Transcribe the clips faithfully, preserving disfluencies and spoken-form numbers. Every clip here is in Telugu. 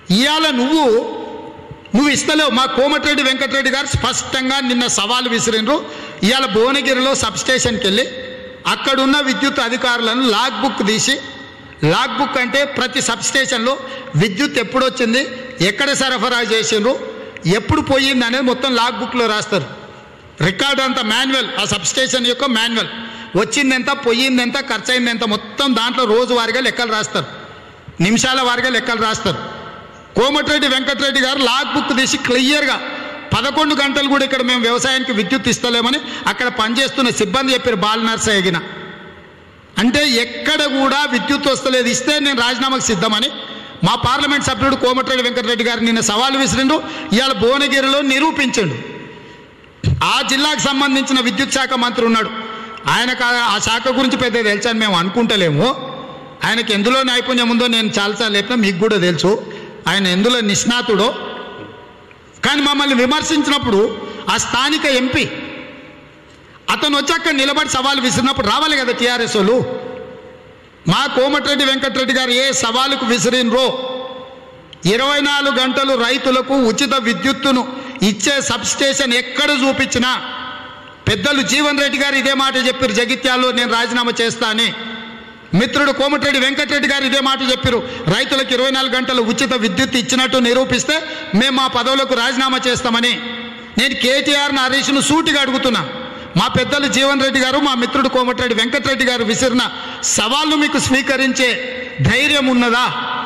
ఇవాళ నువ్వు నువ్వు ఇస్తలేవు. మా కోమటిరెడ్డి వెంకటరెడ్డి గారు స్పష్టంగా నిన్న సవాలు విసిరినరు. ఇవాళ భువనగిరిలో సబ్స్టేషన్కి వెళ్ళి అక్కడున్న విద్యుత్ అధికారులను లాగ్ బుక్ తీసి, లాగ్ బుక్ అంటే ప్రతి సబ్స్టేషన్లో విద్యుత్ ఎప్పుడు వచ్చింది, ఎక్కడ సరఫరా చేసిండ్రు, ఎప్పుడు పోయింది అనేది మొత్తం లాగ్ బుక్లో రాస్తారు. రికార్డు అంతా మాన్యువల్, ఆ సబ్స్టేషన్ యొక్క మాన్యువల్, వచ్చిందెంత, పోయిందెంత, ఖర్చు అయిందెంత, మొత్తం దాంట్లో రోజువారీగా లెక్కలు రాస్తారు, నిమిషాల వారీగా లెక్కలు రాస్తారు. కోమటిరెడ్డి వెంకటరెడ్డి గారు లాగ్ బుక్ తీసి క్లియర్గా పదకొండు గంటలు కూడా ఇక్కడ మేము వ్యవసాయానికి విద్యుత్ ఇస్తలేమని అక్కడ పనిచేస్తున్న సిబ్బంది చెప్పారు. బాల నర్సయ్య గిన అంటే ఎక్కడ కూడా విద్యుత్ వస్తలేదు, ఇస్తే నేను రాజీనామాకు సిద్ధమని మా పార్లమెంట్ సభ్యుడు కోమటిరెడ్డి వెంకటరెడ్డి గారు నిన్న సవాలు విసిరిండు. ఇవాళ భువనగిరిలో నిరూపించండు. ఆ జిల్లాకు సంబంధించిన విద్యుత్ శాఖ మంత్రి ఉన్నాడు, ఆయనకు ఆ శాఖ గురించి పెద్ద తెలుసని మేము అనుకుంటలేము. ఆయనకి ఎందులో నైపుణ్యం ఉందో నేను చాలాసార్లు చెప్పినా, మీకు కూడా తెలుసు ఆయన ఎందులో నిష్ణాతుడో. కానీ మమ్మల్ని విమర్శించినప్పుడు ఆ స్థానిక ఎంపీ అతను వచ్చి అక్కడ నిలబడి సవాలు విసిరినప్పుడు రావాలి కదా టీఆర్ఎస్ వాళ్ళు. మా కోమటిరెడ్డి వెంకటరెడ్డి గారు ఏ సవాలుకు విసిరినరో, ఇరవై నాలుగు గంటలు రైతులకు ఉచిత విద్యుత్తును ఇచ్చే సబ్స్టేషన్ ఎక్కడ చూపించినా, పెద్దలు జీవన్ రెడ్డి గారు ఇదే మాట చెప్పారు జగిత్యాల్లో నేను రాజీనామా చేస్తా అని. మిత్రుడు కోమటిరెడ్డి వెంకటరెడ్డి గారు ఇదే మాట చెప్పారు, రైతులకు ఇరవై నాలుగు గంటలు ఉచిత విద్యుత్ ఇచ్చినట్టు నిరూపిస్తే మేము మా పదవులకు రాజీనామా చేస్తామని. నేను కేటీఆర్ను హరీష్ను సూటిగా అడుగుతున్నా, మా పెద్దలు జీవన్ రెడ్డి గారు, మా మిత్రుడు కోమటిరెడ్డి వెంకటరెడ్డి గారు విసిరిన సవాళ్ళు మీకు స్వీకరించే ధైర్యం ఉన్నదా?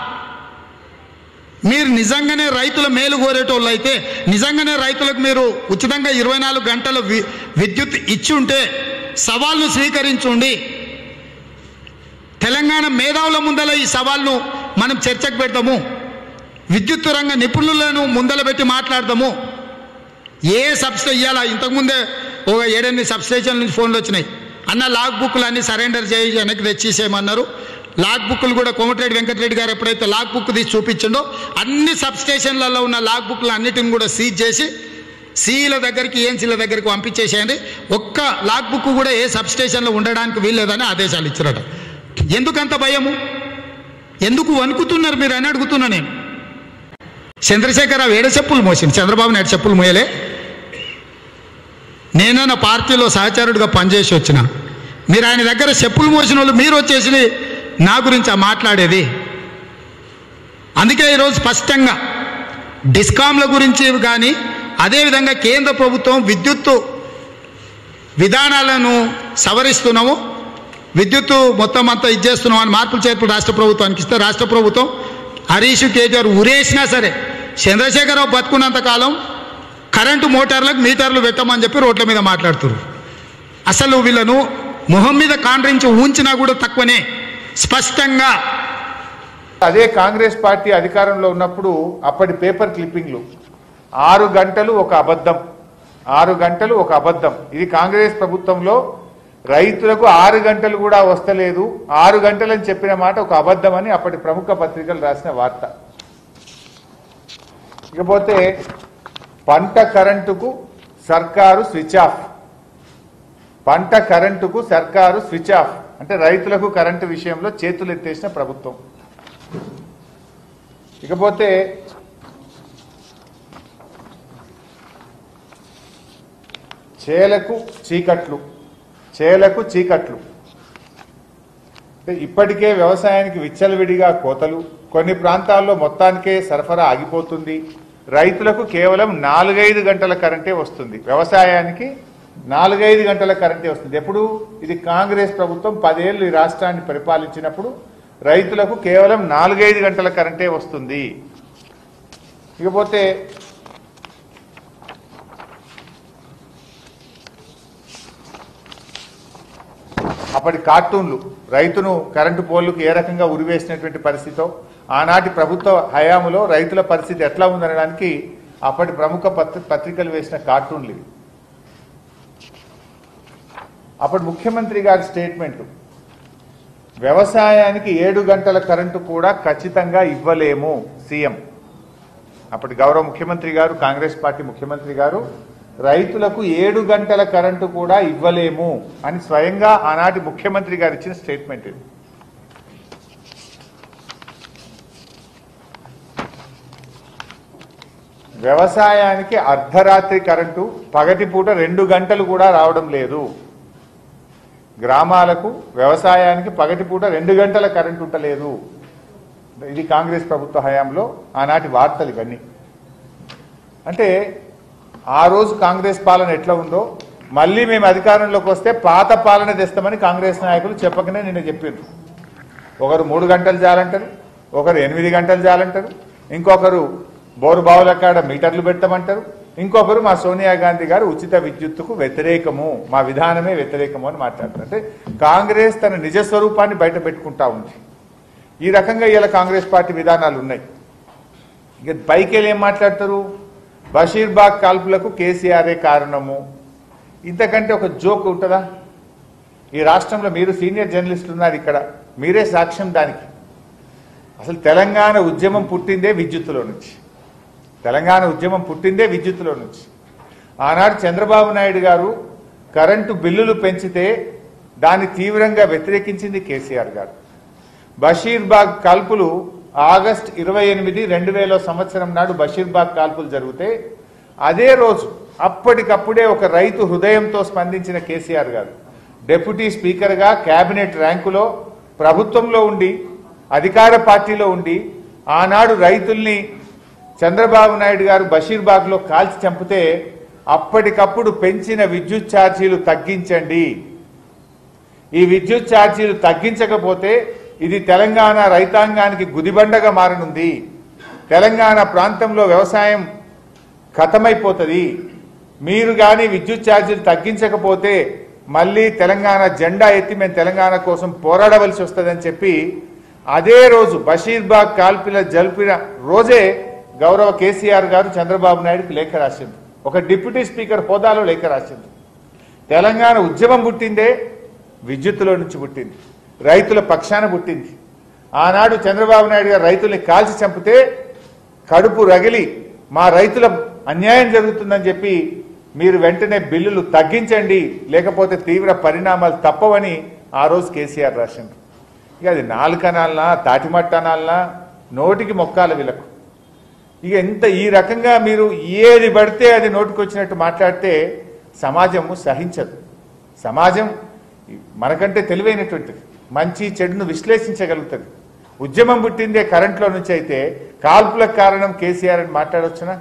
మీరు నిజంగానే రైతుల మేలు కోరేటోళ్ళు అయితే, నిజంగానే రైతులకు మీరు ఉచితంగా ఇరవై నాలుగు గంటల విద్యుత్ ఇచ్చి ఉంటే సవాళ్ళను స్వీకరించుండి. తెలంగాణ మేధావుల ముందల ఈ సవాల్ను మనం చర్చకు పెడతాము, విద్యుత్ రంగ నిపుణులను ముందల పెట్టి మాట్లాడతాము. ఏ సబ్స్టే ఇవ్వాలా? ఇంతకుముందే ఒక ఏడెనిమిది సబ్స్టేషన్ నుంచి ఫోన్లు వచ్చినాయి, అన్న లాగ్ బుక్లు అన్నీ సరెండర్ చేయి వెనక్కి తెచ్చేసేయమన్నారు. లాగ్ బుక్లు కూడా కోమటిరెడ్డి వెంకటరెడ్డి గారు ఎప్పుడైతే లాగ్ బుక్ తీసి చూపించిండో అన్ని సబ్స్టేషన్లలో ఉన్న లాగ్ బుక్లు అన్నిటిని కూడా సీజ్ చేసి సీల దగ్గరికి ఏఎన్సీల దగ్గరికి పంపించేసేయండి, ఒక్క లాగ్ బుక్ కూడా ఏ సబ్స్టేషన్లో ఉండడానికి వీల్లేదని ఆదేశాలు ఇచ్చారట. ఎందుకంత భయము? ఎందుకు వణుకుతున్నారు మీరు అని అడుగుతున్నా నేను. చంద్రశేఖరరావు ఏడ చెప్పులు మోసింది, చంద్రబాబు నాయుడు చెప్పులు మోయలే. నేను నా పార్టీలో సహచరుడిగా పనిచేసి వచ్చిన, మీరు ఆయన దగ్గర చెప్పులు మోసిన వాళ్ళు మీరు వచ్చేసి నా గురించి మాట్లాడేది. అందుకే ఈరోజు స్పష్టంగా డిస్కామ్ల గురించి కానీ, అదేవిధంగా కేంద్ర ప్రభుత్వం విద్యుత్తు విధానాలను సవరిస్తున్నాము, విద్యుత్తు మొత్తం అంతా ఇచ్చేస్తున్నాం అని మార్పులు చేర్పులు రాష్ట్ర ప్రభుత్వానికి ఇస్తే, రాష్ట్ర ప్రభుత్వం హరీష్ కేటీఆర్ ఉరేసినా సరే చంద్రశేఖరరావు బతుకున్నంత కాలం కరెంటు మోటార్లకు మీటర్లు పెట్టమని చెప్పి రోడ్ల మీద మాట్లాడుతున్నారు. అసలు వీళ్ళను మొహం మీద కాండ్రించి ఊంచినా కూడా తక్కువనే. స్పష్టంగా అదే కాంగ్రెస్ పార్టీ అధికారంలో ఉన్నప్పుడు అప్పటి పేపర్ క్లిప్పింగ్లు ఆరు గంటలు ఒక అబద్ధం, ఆరు గంటలు ఒక అబద్ధం. ఇది కాంగ్రెస్ ప్రభుత్వంలో రైతులకు ఆరు గంటలు కూడా వస్తలేదు, ఆరు గంటలని చెప్పిన మాట ఒక అబద్ధం అని అప్పటి ప్రముఖ పత్రికలు రాసిన వార్త. ఇకపోతే పంట కరెంటుకు సర్కారు స్విచ్ ఆఫ్, పంట కరెంటుకు సర్కారు స్విచ్ ఆఫ్ అంటే రైతులకు కరెంటు విషయంలో చేతులు ఎత్తేసిన ప్రభుత్వం. ఇకపోతే చేలకు చీకట్లు, చేలకు చీకట్లు ఇప్పటికే వ్యవసాయానికి విచ్చలవిడిగా కోతలు, కొన్ని ప్రాంతాల్లో మొత్తానికే సరఫరా ఆగిపోతుంది, రైతులకు కేవలం నాలుగైదు గంటల కరెంటే వస్తుంది, వ్యవసాయానికి నాలుగైదు గంటల కరెంటే వస్తుంది. ఎప్పుడు? ఇది కాంగ్రెస్ ప్రభుత్వం పదేళ్లు ఈ రాష్ట్రాన్ని పరిపాలించినప్పుడు రైతులకు కేవలం నాలుగైదు గంటల కరెంటే వస్తుంది. ఇకపోతే అప్పటి కార్టూన్లు రైతును కరెంటు పోల్లకు ఏ రకంగా ఉరివేసినటువంటి పరిస్థితితో, ఆనాటి ప్రభుత్వ హయాములో రైతుల పరిస్థితి ఎట్లా ఉందనడానికి అప్పటి ప్రముఖ పత్రికలు వేసిన కార్టూన్లు ఇవి. అప్పటి ముఖ్యమంత్రి గారి స్టేట్మెంట్, వ్యవసాయానికి ఏడు గంటల కరెంటు కూడా ఖచ్చితంగా ఇవ్వలేము సీఎం. అప్పటి గౌరవ ముఖ్యమంత్రి గారు, కాంగ్రెస్ పార్టీ ముఖ్యమంత్రి గారు రైతులకు ఏడు గంటల కరెంటు కూడా ఇవ్వలేము అని స్వయంగా ఆనాటి ముఖ్యమంత్రి గారు ఇచ్చిన స్టేట్మెంట్ ఇది. వ్యవసాయానికి అర్ధరాత్రి కరెంటు పగటిపూట రెండు గంటలు కూడా రావడం లేదు. గ్రామాలకు వ్యవసాయానికి పగటిపూట రెండు గంటల కరెంటు ఉండలేదు. ఇది కాంగ్రెస్ ప్రభుత్వ హయాంలో ఆనాటి వార్తలు ఇవన్నీ. అంటే ఆ రోజు కాంగ్రెస్ పాలన ఎట్లా ఉందో మళ్ళీ మేము అధికారంలోకి వస్తే పాత పాలన తెస్తామని కాంగ్రెస్ నాయకులు చెప్పకనే నిన్న చెప్పారు. ఒకరు మూడు గంటలు చాలంటారు, ఒకరు ఎనిమిది గంటలు చాలంటారు, ఇంకొకరు బోరు బావుల కాడ మీటర్లు పెట్టమంటారు, ఇంకొకరు మా సోనియా గాంధీ గారు ఉచిత విద్యుత్తుకు వ్యతిరేకము, మా విధానమే వ్యతిరేకము అని మాట్లాడతారు. అంటే కాంగ్రెస్ తన నిజ స్వరూపాన్ని బయట పెట్టుకుంటా ఉంది. ఈ రకంగా ఇలా కాంగ్రెస్ పార్టీ విధానాలు ఉన్నాయి. ఇక పైకి వెళ్ళి ఏం మాట్లాడతారు? బషీర్బాగ్ కాల్పులకు కేసీఆరే కారణము. ఇంతకంటే ఒక జోక్ ఉంటుందా? ఈ రాష్ట్రంలో మీరు సీనియర్ జర్నలిస్టులు ఉన్నారు, ఇక్కడ మీరే సాక్ష్యం దానికి. అసలు తెలంగాణ ఉద్యమం పుట్టిందే విద్యుత్తులో నుంచి. తెలంగాణ ఉద్యమం పుట్టిందే విద్యుత్తులో నుంచి. ఆనాడు చంద్రబాబు నాయుడు గారు కరెంటు బిల్లులు పెంచితే దాన్ని తీవ్రంగా వ్యతిరేకించింది కేసీఆర్ గారు. బషీర్బాగ్ కాల్పులు ఆగస్ట్ ఇరవై ఎనిమిది రెండు వేల సంవత్సరం నాడు బషీర్బాగ్ కాల్పులు జరిగితే అదే రోజు అప్పటికప్పుడే ఒక రైతు హృదయంతో స్పందించిన కేసీఆర్ గారు డిప్యూటీ స్పీకర్గా కేబినెట్ ర్యాంకులో ప్రభుత్వంలో ఉండి అధికార పార్టీలో ఉండి ఆనాడు రైతుల్ని చంద్రబాబు నాయుడు గారు బషీర్బాగ్లో కాల్చి చంపితే అప్పటికప్పుడు పెంచిన విద్యుత్ ఛార్జీలు తగ్గించండి, ఈ విద్యుత్ ఛార్జీలు తగ్గించకపోతే ఇది తెలంగాణ రైతాంగానికి గుదిబండగా మారనుంది, తెలంగాణ ప్రాంతంలో వ్యవసాయం ఖతమైపోతుంది, మీరు కానీ విద్యుత్ ఛార్జీలు తగ్గించకపోతే మళ్ళీ తెలంగాణ జెండా ఎత్తి మేము తెలంగాణ కోసం పోరాడవలసి వస్తుందని చెప్పి అదే రోజు బషీర్బాగ్ కాల్పిల జల్పిన రోజే గౌరవ కేసీఆర్ గారు చంద్రబాబు నాయుడుకి లేఖ రాసింది. ఒక డిప్యూటీ స్పీకర్ హోదాలో లేఖ రాసింది. తెలంగాణ ఉద్యమం పుట్టిందే విద్యుత్తులో నుంచి పుట్టింది, రైతుల పక్షాన పుట్టింది. ఆనాడు చంద్రబాబు నాయుడు గారు రైతుల్ని కాల్చి చంపితే కడుపు రగిలి మా రైతుల అన్యాయం జరుగుతుందని చెప్పి మీరు వెంటనే బిల్లులు తగ్గించండి, లేకపోతే తీవ్ర పరిణామాలు తప్పవని ఆ రోజు కేసీఆర్ రాసింది. ఇక అది నాలుకనాలనా తాటిమట్టనాలనా నోటికి మొక్కాల విలకు. ఇక ఎంత ఈ రకంగా మీరు ఏది పడితే అది నోటికొచ్చినట్టు మాట్లాడితే సమాజము సహించదు. సమాజం మనకంటే తెలివైనటువంటిది, మంచి చెడును విశ్లేషించగలుగుతుంది. ఉద్యమం పుట్టిందే కరెంట్లో నుంచి అయితే కాల్పులకు కారణం కేసీఆర్ అని మాట్లాడవచ్చునా?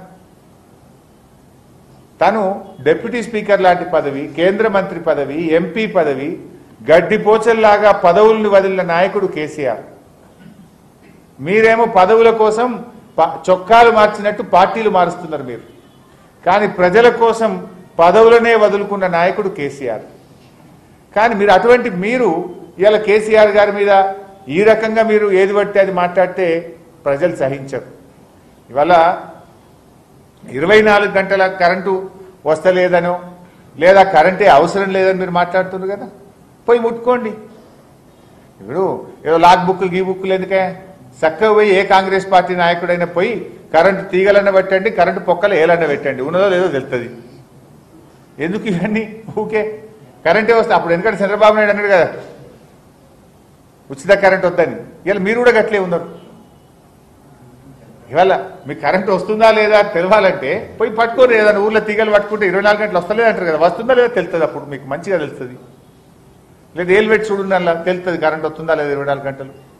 తను డిప్యూటీ స్పీకర్ లాంటి పదవి, కేంద్ర మంత్రి పదవి, ఎంపీ పదవి, గడ్డిపోచల్లాగా పదవుల్ని వదిలిన నాయకుడు కేసీఆర్. మీరేమో పదవుల కోసం చొక్కాలు మార్చినట్టు పార్టీలు మారుస్తున్నారు మీరు, కానీ ప్రజల కోసం పదవులనే వదులుకున్న నాయకుడు కేసీఆర్. కానీ మీరు అటువంటి మీరు ఇవాళ కేసీఆర్ గారి మీద ఈ రకంగా మీరు ఏది పడితే అది మాట్లాడితే ప్రజలు సహించరు. ఇవాళ ఇరవై నాలుగు గంటల కరెంటు వస్తలేదనో లేదా కరెంటే అవసరం లేదని మీరు మాట్లాడుతున్నారు కదా, పోయి ముట్టుకోండి. ఇప్పుడు ఏదో లాక్ బుక్లు గీ బుక్లు ఎందుకే, చక్కగా పోయి ఏ కాంగ్రెస్ పార్టీ నాయకుడైనా పోయి కరెంటు తీగలన్న పెట్టండి, కరెంటు పొక్కలు ఏలన్న పెట్టండి, ఉన్నదో లేదో తెలుస్తుంది. ఎందుకు ఇవన్నీ ఊకే కరెంటే వస్తే? అప్పుడు ఎందుకంటే చంద్రబాబు నాయుడు అన్నాడు కదా ఉచిత కరెంట్ వద్దని, ఇవాళ మీరు కూడా గట్లే ఉన్నారు. ఇవాళ మీకు కరెంట్ వస్తుందా లేదా తెలవాలంటే పోయి పట్టుకోరు, ఏదైనా ఊర్లో తీగలు పట్టుకుంటే ఇరవై నాలుగు గంటలు వస్తలేదు అంటారు కదా, వస్తుందా లేదా తెలుస్తుంది. అప్పుడు మీకు మంచిగా తెలుస్తుంది. లేదా ఏలు పెట్టి చూడుందా తెలుస్తుంది కరెంట్ వస్తుందా లేదా ఇరవై నాలుగు గంటలు.